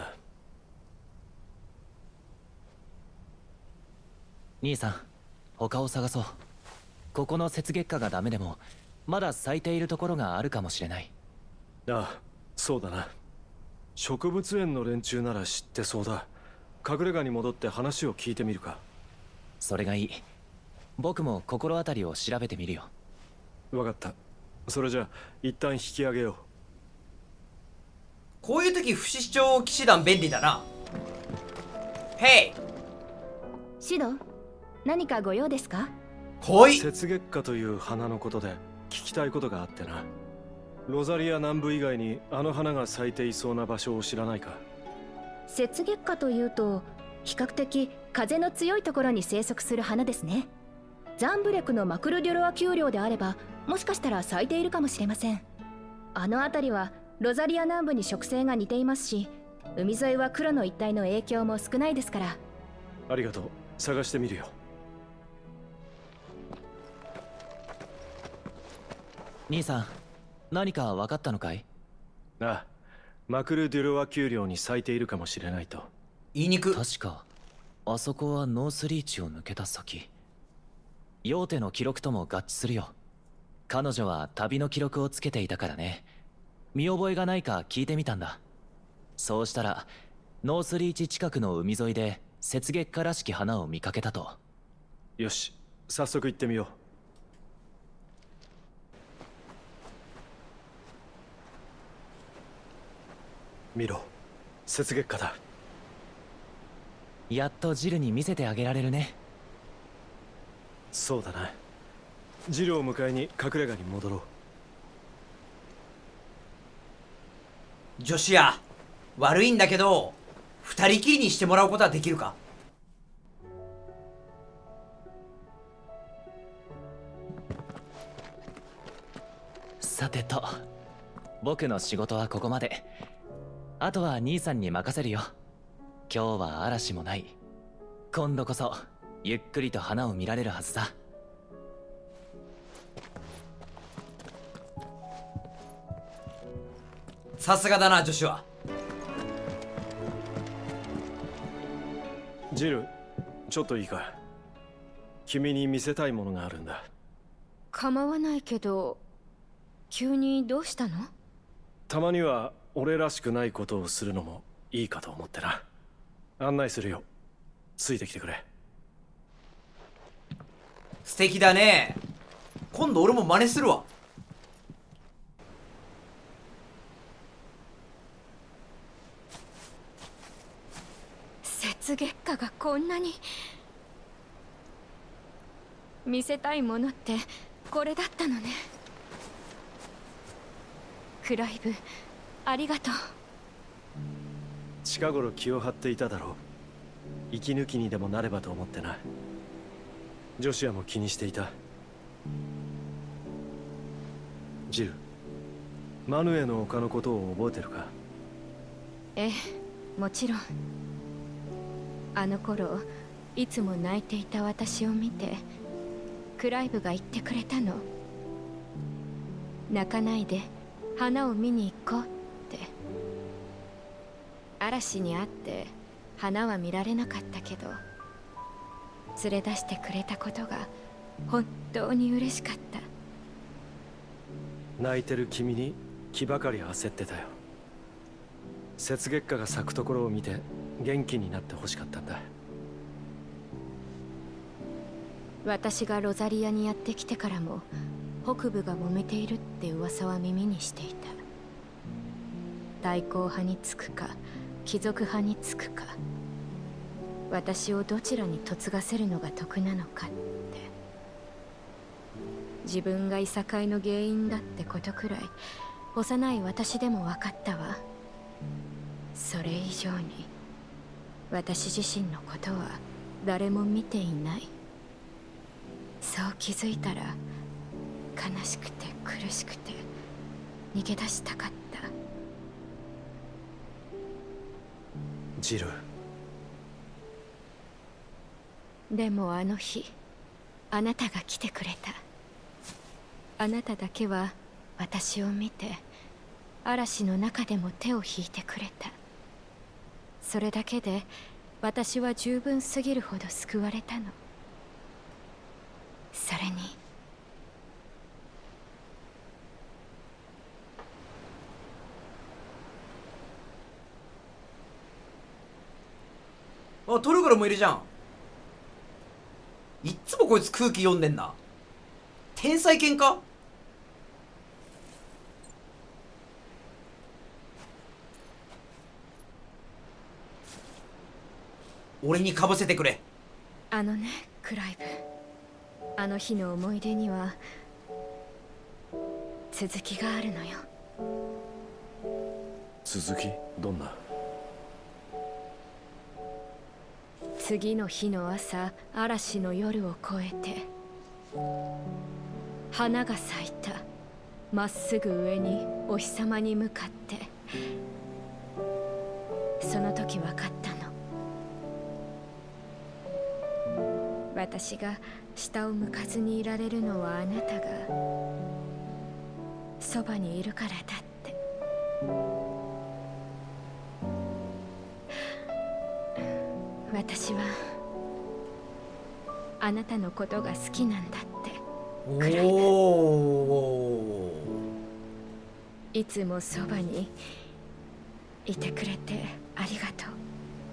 兄さん、他を探そう。ここの雪月花がダメでもまだ咲いているところがあるかもしれない。 ああ、そうだな。植物園の連中なら知ってそうだ。隠れ家に戻って話を聞いてみるか。 それがいい。僕も心当たりを調べてみるよ。 分かった。それじゃあ一旦引き上げよう。 こういう時不死鳥騎士団便利だな。ヘイシド、何かご用ですか？ ほい。 雪月花という花のことで聞きたいことがあってな。ロザリア南部以外にあの花が咲いていそうな場所を知らないか？ 雪月花というと比較的風の強いところに生息する花ですね。ザンブレクのマクルデュロア丘陵であればもしかしたら咲いているかもしれません。あの辺りはロザリア南部に植生が似ていますし、海沿いは黒の一帯の影響も少ないですから。 ありがとう。探してみるよ。 兄さん、何か分かったのかい？ ああ、マクルデュロア丘陵に咲いているかもしれないと。 言いにく。 確かあそこはノースリーチを抜けた先。ヨーテの記録とも合致するよ。彼女は旅の記録をつけていたからね。見覚えがないか聞いてみたんだ。そうしたらノースリーチ近くの海沿いで雪月花らしき花を見かけたと。 よし、早速行ってみよう。見ろ、雪月花だ。 やっとジルに見せてあげられるね。 そうだな。ジルを迎えに隠れ家に戻ろう。 ジョシア、悪いんだけど二人きりにしてもらうことはできるか？ さてと、僕の仕事はここまで。あとは兄さんに任せるよ。今日は嵐もない。今度こそゆっくりと花を見られるはずだ。 さすがだなジョシュア。 ジル、ちょっといいか？君に見せたいものがあるんだ。 構わないけど、急にどうしたの？ たまには俺らしくないことをするのもいいかと思ってな。案内するよ。ついてきてくれ。 素敵だね。今度俺も真似するわ。 雪月花がこんなに。見せたいものってこれだったのね。クライブ、ありがとう。 近頃気を張っていただろう。息抜きにでもなればと思ってな。ジョシュアも気にしていた。 ジル、マヌエの丘のことを覚えてるか？ ええ、もちろん。あの頃いつも泣いていた私を見てクライブが言ってくれたの。泣かないで花を見に行こうって。嵐に会って花は見られなかったけど連れ出してくれたことが本当に嬉しかった。 泣いてる君に気ばかり焦ってたよ。雪月花が咲くところを見て元気になってほしかったんだ。 私がロザリアにやってきてからも北部が揉めているって噂は耳にしていた。対抗派につくか貴族派につくか、私をどちらに嫁がせるのが得なのかって。自分がいさかいの原因だってことくらい幼い私でも分かったわ。それ以上に私自身のことは誰も見ていない。そう気づいたら悲しくて苦しくて逃げ出したかった。 ジル。 でもあの日あなたが来てくれた。あなただけは私を見て嵐の中でも手を引いてくれた。それだけで私は十分すぎるほど救われたの。それにあ、トルグロもいるじゃん。いっつもこいつ空気読んでんな。天才犬か？俺にかぶせてくれ。 あのね、クライブ、あの日の思い出には続きがあるのよ。 続き？どんな？ 次の日の朝、嵐の夜を越えて花が咲いた。まっすぐ上にお日様に向かって。その時分かったの。私が下を向かずにいられるのはあなたがそばにいるからだって。私はあなたのことが好きなんだって。 おお。 いつもそばにいてくれてありがとう。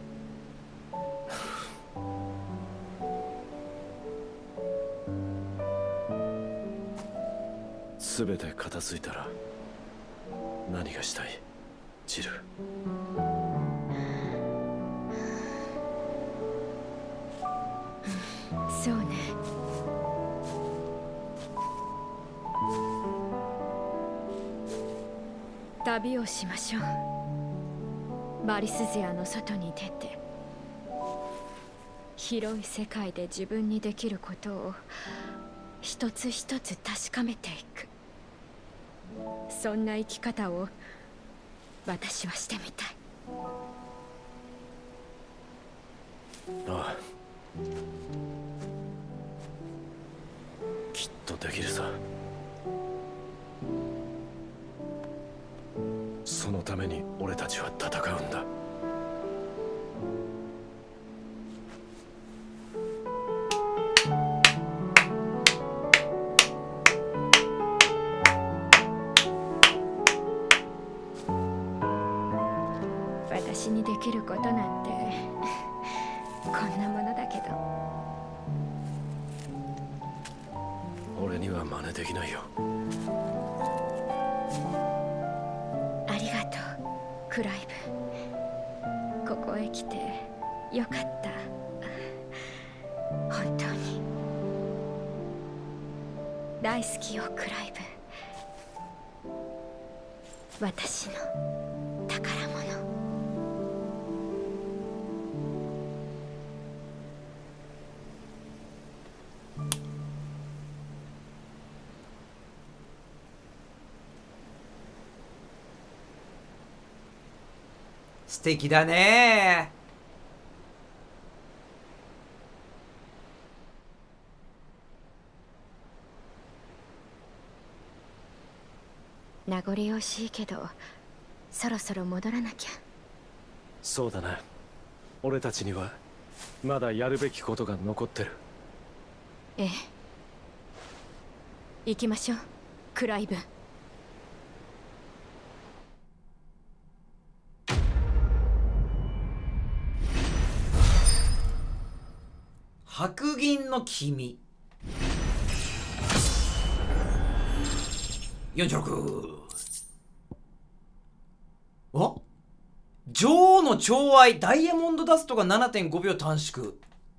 すべて片付いたら何がしたい、ジル？ そうね。旅をしましょう。バリスゼアの外に出て広い世界で自分にできることを一つ一つ確かめていく。そんな生き方を私はしてみたい。 ああ、きっとできるさ。そのために俺たちは戦うんだ。 私にできることなんてこんなものだけど。 俺には真似できないよ。 ありがとう、クライブ。ここへ来てよかった。本当に大好きよ、クライブ。私の宝物。 素敵だね。 名残惜しいけどそろそろ戻らなきゃ。 そうだな。俺たちにはまだやるべきことが残ってる。 ええ、行きましょうクライブ。 白銀の君46。あ、女王の寵愛ダイヤモンドダストが 7.5 秒短縮。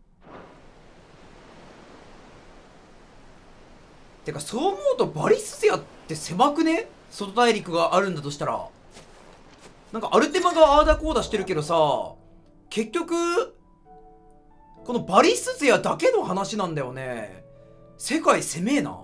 てかそう思うとバリスゼアって狭くね？外大陸があるんだとしたら。なんかアルテマがあーだこうだしてるけどさ、結局このバリスゼアだけの話なんだよね。世界狭えな。